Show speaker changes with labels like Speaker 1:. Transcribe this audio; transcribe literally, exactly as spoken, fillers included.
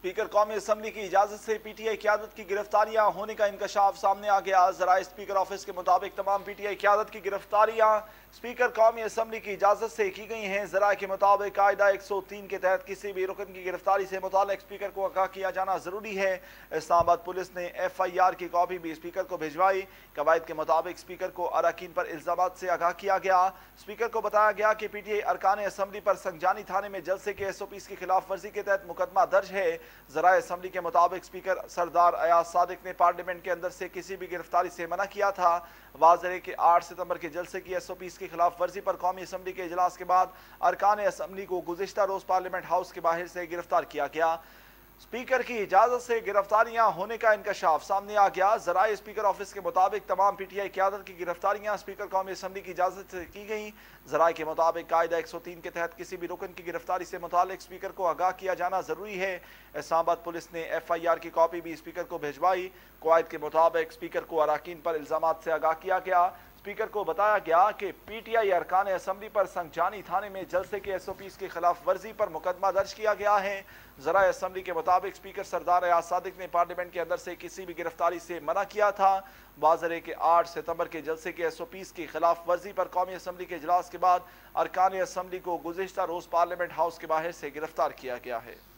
Speaker 1: Speaker कौमी assembly की इजाज़त से पी टी आई क़यादत की गिरफ्तारियां होने का इंकशाफ सामने आ गया। ज़राए स्पीकर ऑफिस के मुताबिक तमाम पी टी आई क़यादत की गिरफ्तारियां स्पीकर कौमी असम्बली की इजाज़त से की गई हैं। ज़राए के मुताबिक कायदा एक सौ तीन के तहत किसी भी रुकन की गिरफ्तारी से मुताल्लिक़ स्पीकर को आगाह किया जाना ज़रूरी है। इस्लामाबाद पुलिस ने एफ आई आर की कॉपी भी स्पीकर को भिजवाई। कवायद के मुताबिक स्पीकर को अरकान पर इल्ज़ामात से आगाह किया गया। स्पीकर को बताया गया कि पी टी आई अरकान असम्बली पर संगजानी थाने में जलसे के एस ओ पीज़ की खिलाफ वर्जी के तहत मुकदमा दर्ज है। ज़राए असम्बली के मुताबिक स्पीकर सरदार अयाज सादिक ने पार्लियामेंट के अंदर से किसी भी गिरफ्तारी से मना किया था। वाज़ेह है कि आठ सितंबर के जलसे की एस ओ पीज़ की खिलाफ वर्जी पर कौमी असम्बली के इजलास के बाद अरकान असम्बली को गुज़िश्ता रोज़ पार्लियामेंट हाउस के बाहर से गिरफ्तार किया गया। स्पीकर की इजाज़त से गिरफ्तारियां होने का इंकशाफ सामने आ गया। ज़राए स्पीकर ऑफिस के मुताबिक तमाम पी टी आई क़यादत की गिरफ्तारियां स्पीकर कौमी असम्बली की इजाज़त से की गई। ज़राए के मुताबिक कायदा एक सौ तीन के तहत किसी भी रुकन की गिरफ्तारी से मुताल्लिक़ स्पीकर को आगाह किया जाना ज़रूरी है। इस्लामाबाद पुलिस ने एफ आई आर की कॉपी भी स्पीकर को भिजवाई। कवायद के मुताबिक स्पीकर को अरकान पर इल्ज़ामात से आगाह किया गया। स्पीकर को बताया गया कि पी टी आई अरकान असम्बली पर संगजानी थाने में जलसे के एस ओ पीज़ की खिलाफ वर्जी पर मुकदमा दर्ज किया गया है। ज़राए असम्बली के मुताबिक स्पीकर सरदार अयाज सादिक ने पार्लियामेंट के अंदर से किसी भी गिरफ्तारी से मना किया था। वाज़ेह है कि आठ सितंबर के जलसे के एस ओ पीज़ की खिलाफ वर्जी पर कौमी असम्बली के इजलास के बाद अरकान असम्बली को गुज़िश्ता रोज़ पार्लियामेंट हाउस के बाहर से गिरफ्तार किया गया है।